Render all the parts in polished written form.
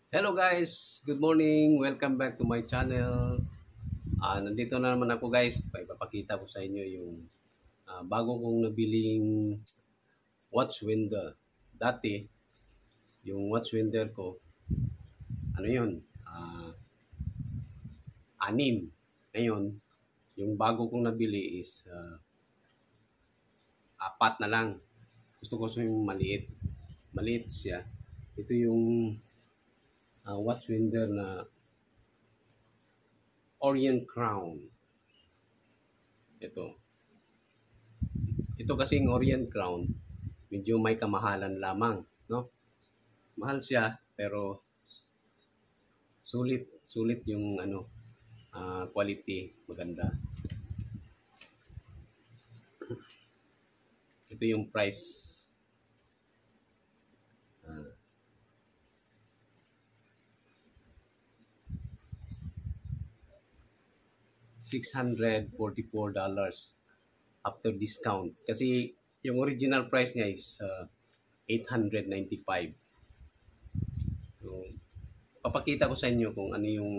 Hello guys, good morning. Welcome back to my channel. Nandito na naman ako guys. Ipapakita ko sa inyo yung bago kong nabiling watch window. Dati, yung watch window ko, ano yun, anim. Ngayon, yung bago kong nabili is apat na lang. Gusto ko yung maliit. Maliit siya. Ito yung watch window na Orient Crown. Ito. Ito kasing Orient Crown, medyo may kamahalan lamang, no? Mahal siya pero sulit yung quality, maganda. Ito yung price. Uh, $644 after discount. Kasi yung original price niya is 895. So, papakita ko sa inyo kung ano yung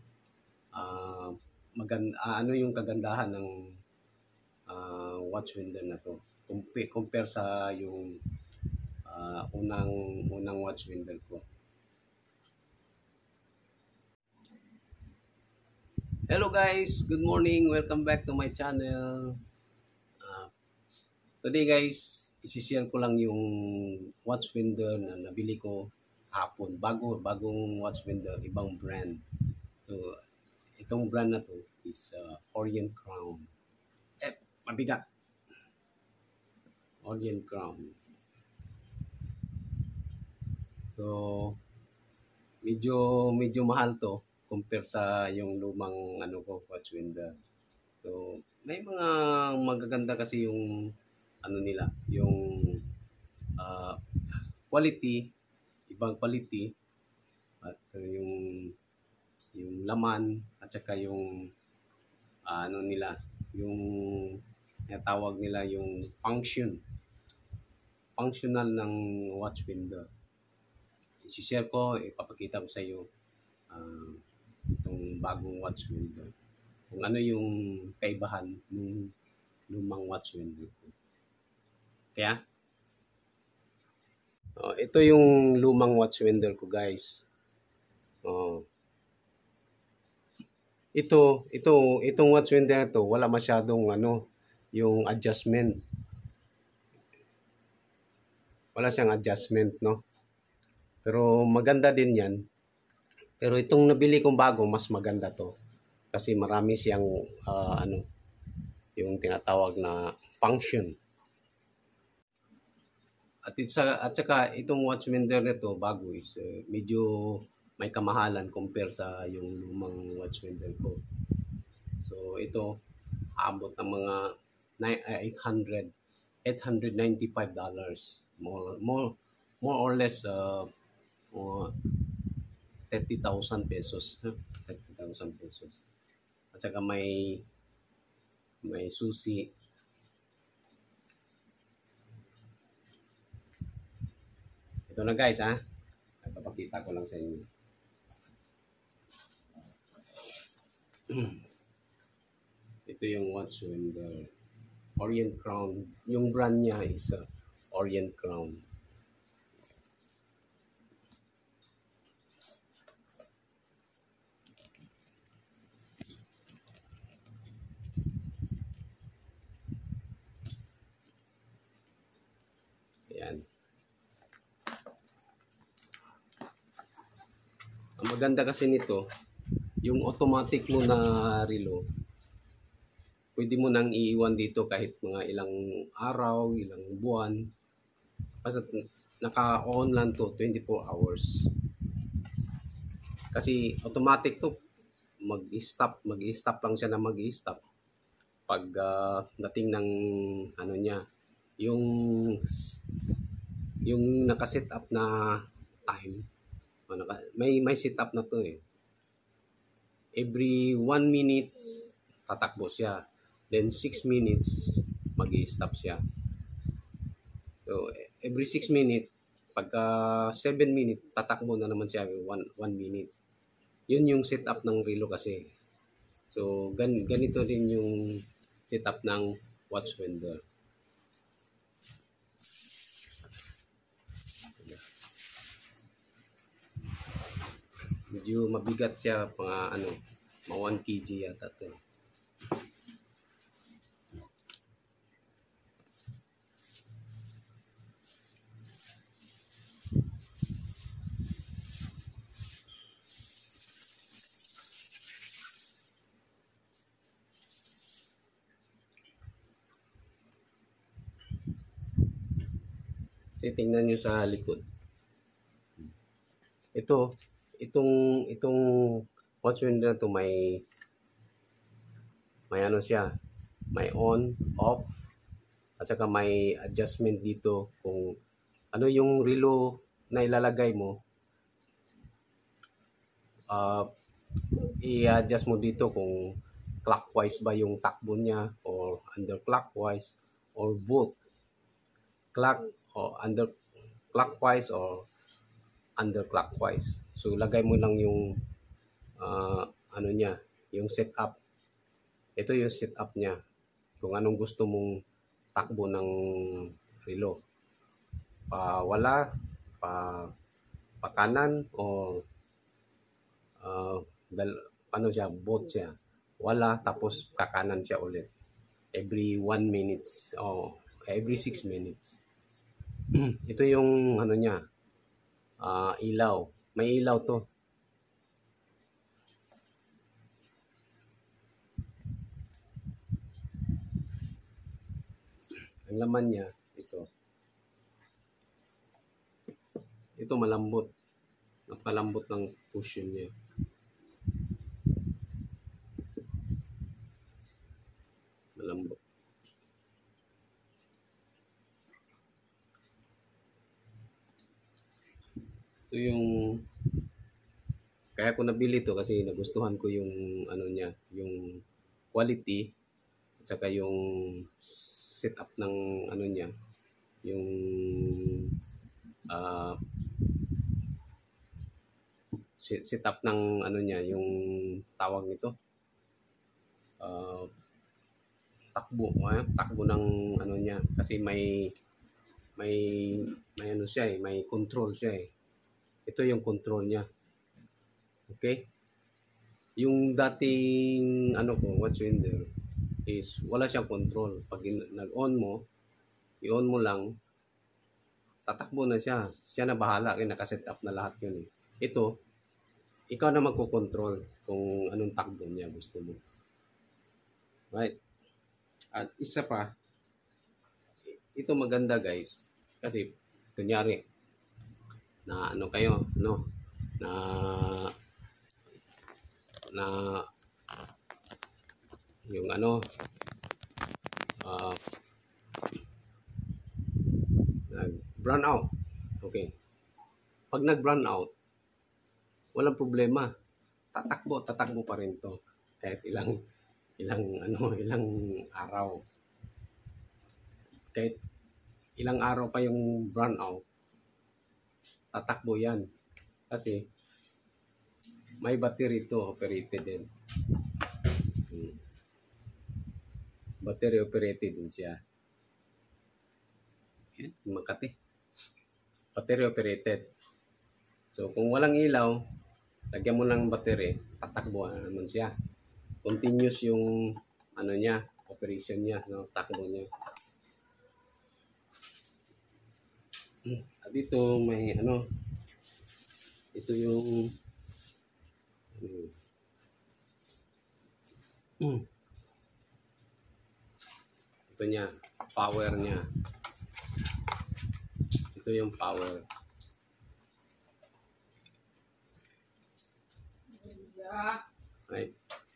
ano yung kagandahan ng watch window na to. Compare sa yung unang watch window ko. Hello guys, good morning. Welcome back to my channel. Today guys, isi-share ko lang yung watch window na nabili ko hapon. Bagong watch window, ibang brand. So, itong brand na to is Orient Crown. Mabigat. Orient Crown. So, medyo mahal to compare sa yung lumang watch window. So, may mga magaganda kasi yung nila, yung quality, ibang quality at yung laman at saka yung nila, yung tawag nila yung functional ng watch window. I-share ko, ipapakita ko sa iyo itong bagong watch window. Kung ano yung kaibahan ng lumang watch window ko. Kaya, ito yung lumang watch window ko guys. Itong watch window na to, wala masyadong yung adjustment. Wala siyang adjustment, no? Pero maganda din yan. Pero itong nabili kong bago, mas maganda to. Kasi marami siyang yung tinatawag na function. At saka itong watch window nito bago is medyo may kamahalan compare sa yung lumang watch window ko. So ito abot ng mga $895. More or less 30,000 pesos. 30,000 pesos. At saka may susi. Ito na guys papakita ko lang sa inyo. Ito yung watch window. Orient Crown. Yung brand niya is Orient Crown. Ayan. Ang maganda kasi nito, yung automatic mo na relo, pwede mo nang iiwan dito kahit mga ilang araw, ilang buwan. Basta naka-on lang to 24 hours. Kasi automatic to, mag-stop lang siya na mag-stop. Pag dating ng niya, yung naka-set up na time, may set up na to eh. Every 1 minute tatakbo siya. Then 6 minutes mag-i-stop siya. So every 6 minutes Pagka 7 minutes, tatakbo na naman siya 1 minute. Yun yung setup ng relo kasi. So, ganito din yung setup ng watch winder. Medyo mabigat siya, mga mga 1 kg yata to. Kasi tingnan nyo sa likod. Itong watch winder na to may ano siya, may on, off, at saka may adjustment dito kung ano yung relo na ilalagay mo. I-adjust mo dito kung clockwise ba yung takbo niya or underclockwise or both clock o clockwise or underclockwise. So lagay mo lang yung ano niya, yung setup. Ito yung setup niya. Kung anong gusto mong takbo ng relo. Wala, pa kanan o ano siya, both siya. Wala, tapos kakanan siya ulit. Every 1 minutes o every 6 minutes. Ito yung ano niya, ilaw. May ilaw to. Ang laman niya, ito malambot. Napalambot ng cushion niya. Malambot. Ito yung kaya ko nabili to kasi nagustuhan ko yung ano niya, yung quality at saka yung setup ng ano niya, yung setup ng ano niya, yung tawag nito, takbo ng ano niya kasi may ano siya may control siya eh. Ito yung control niya. Okay? Yung dating watch winder is wala siyang control. Pag nag-on mo, i-on mo lang, tatakbo na siya. Siya na bahala, kaya nakaset up na lahat yun eh. Ito, ikaw na magko-control kung anong takbo niya gusto mo. Right? At isa pa, ito maganda guys, kasi kunyari na ano kayo, no? Na yung nag-brown out. Okay. Pag nag-brown out, walang problema. Tatakbo pa rin to. Kahit ilang araw. Kahit ilang araw pa yung brown out, tatakbo yan. Kasi may battery to operated din. Battery operated din siya. Yan, Makati. Battery operated. So kung walang ilaw, lagyan mo ng battery, tatakbo naman siya. Continuous yung niya, operation niya, no, takbo niya. At dito may ito yung ito niya, power niya. Ito yung power. Right.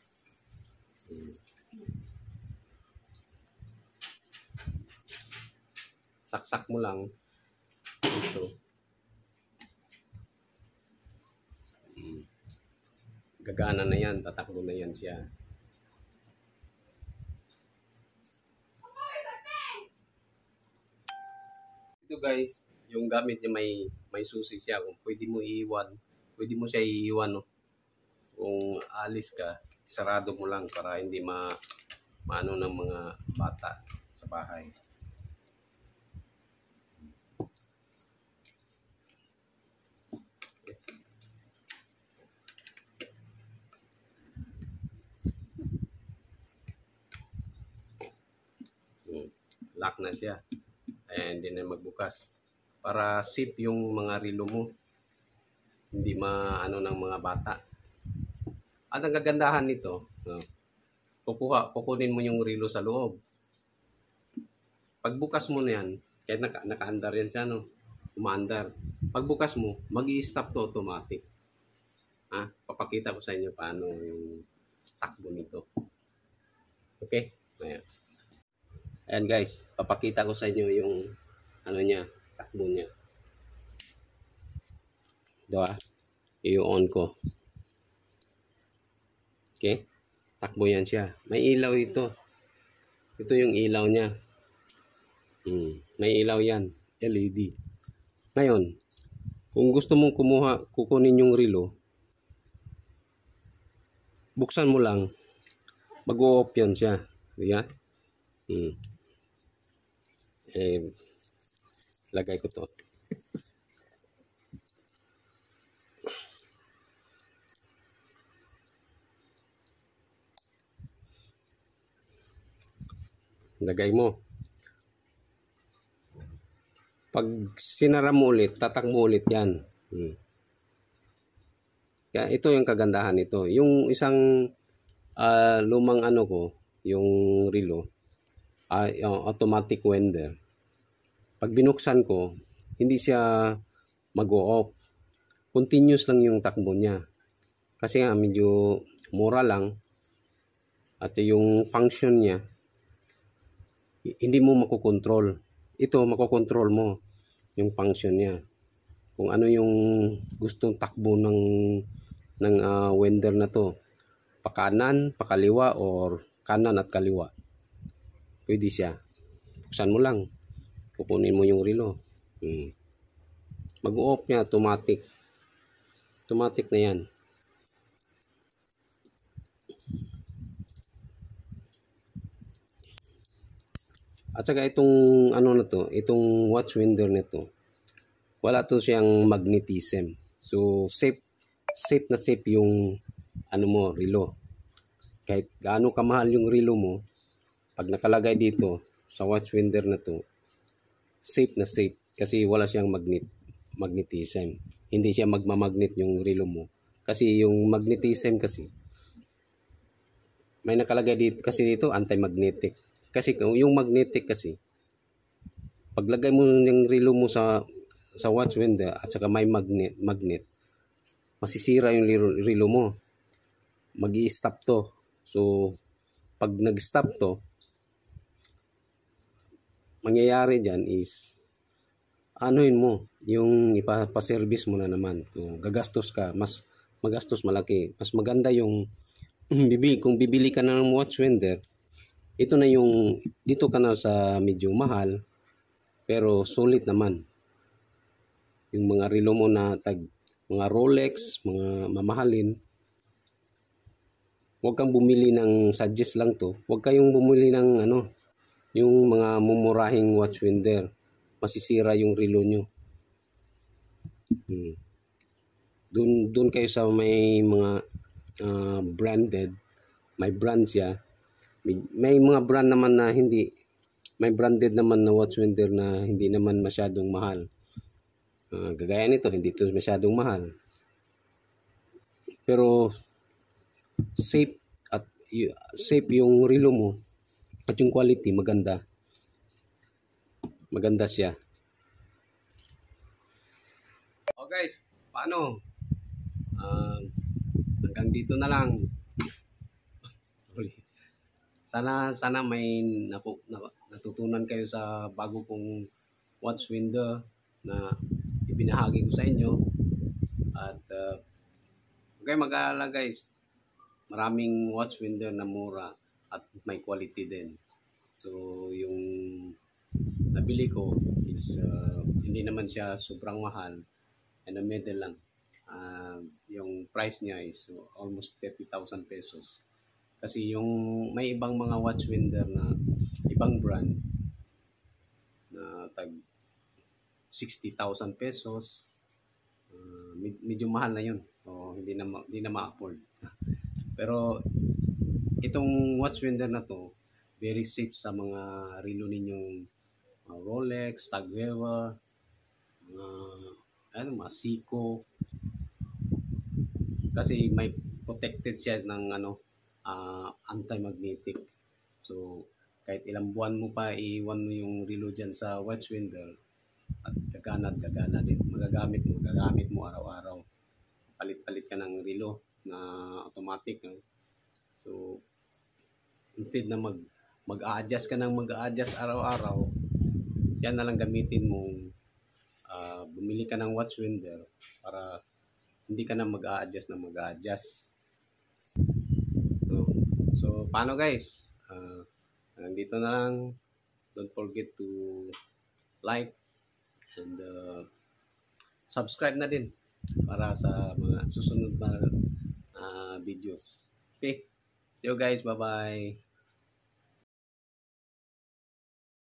Saksak mo lang ito. Gagana na yan, tatakbo na yan siya. Ito guys, yung gamit niya may susi siya. Kung pwede mo iiwan, pwede mo siya iiwan, no? Kung alis ka, sarado mo lang para hindi maano ng mga bata sa bahay. Lock na siya. Ayan, hindi na magbukas. Para safe yung mga relo mo. Hindi maano ng mga bata. At ang kagandahan nito, kukunin mo yung relo sa loob. Pagbukas mo na yan, kahit naka-andar yan siya, no? Umaandar. Pagbukas mo, mag-i-stop to automatic. Papakita ko sa inyo paano yung takbo nito. Okay? Ayan. Ayan guys, papakita ko sa inyo yung ano niya, takbo niya. Diba? I-on ko. Okay? Takbo yan siya. May ilaw ito. Ito yung ilaw niya. May ilaw yan. LED. Ngayon, kung gusto mong kukunin yung relo, buksan mo lang. Mag-o-off yan siya. Diba? Lagay ko to. Lagay mo. Pag sinara mo ulit, tatakbo ulit yan. Kaya ito yung kagandahan nito. Yung isang lumang ano ko, yung relo, yung automatic winder. Pag binuksan ko, hindi siya mag-o-off. Continuous lang yung takbo niya. Kasi nga medyo mura lang. At yung function niya, hindi mo makokontrol. Ito, makokontrol mo yung function niya. Kung ano yung gustong takbo ng winder na to. Pakanan, pakaliwa, or kanan at kaliwa. Pwede siya. Buksan mo lang. Kukunin mo yung relo. Mag-off niya automatic. Automatic na yan. At saka itong ano na to, itong watch winder na to, wala to siyang magnetism. So safe na safe yung ano mo, relo. Kahit gaano kamahal yung relo mo, pag nakalagay dito sa watch winder na to, safe na safe kasi wala siyang magnetism. Hindi siya magmamagnet yung relo mo. Kasi yung magnetism kasi may nakalagay dito kasi dito anti-magnetic. Kasi yung magnetic kasi paglagay mo yung relo mo sa watch winder at saka may magnet, masisira yung relo mo. Magi-stop to. So pag nag-stop to, mangyayari dyan is anuin mo, yung ipapaservice mo na naman. Kung gagastos ka, mas magastos malaki. Mas maganda yung kung bibili ka ng watch winder, ito na yung dito ka na sa medyo mahal pero sulit naman. Yung mga relo mo na mga Rolex, mga mamahalin, huwag kang bumili ng suggest lang to. Huwag kayong bumili ng yung mga mumurahing watch winder. Masisira yung relo nyo. Doon kayo sa may mga branded, may brand siya. May mga brand naman na hindi, may branded naman na watch winder na hindi naman masyadong mahal. Gagaya nito, hindi ito masyadong mahal. Pero safe yung relo mo at yung quality maganda. Maganda siya. Oh guys, paano? Hanggang dito na lang. Sorry. Sana may natutunan kayo sa bago kong watch winder na ibinahagi ko sa inyo. At okay, mag-aalala guys. Maraming watch winder na mura at may quality din. So yung nabili ko is hindi naman siya sobrang mahal, in the middle lang. Yung price niya is almost 30,000 pesos. Kasi yung may ibang mga watch winder na ibang brand na tag 60,000 pesos, medyo mahal na yun. O hindi na ma-afford. Pero itong watch winder na to, very safe sa mga relo ninyong Rolex, Tag Heuer, mga Seiko, kasi may protected siya ng anti-magnetic. So kahit ilang buwan mo pa iwan mo yung relo dyan sa watch winder, at gagana din, magagamit mo araw-araw. Palit-palit ka ng relo na automatic, no? So instead na mag-a-adjust ka ng mag-a-adjust araw-araw, yan na lang gamitin mong bumili ka ng watch winder para hindi ka na mag-a-adjust na mag-a-adjust. So paano guys? Dito na lang. Don't forget to like and subscribe na din para sa mga susunod na videos. Okay? See you guys. Bye-bye.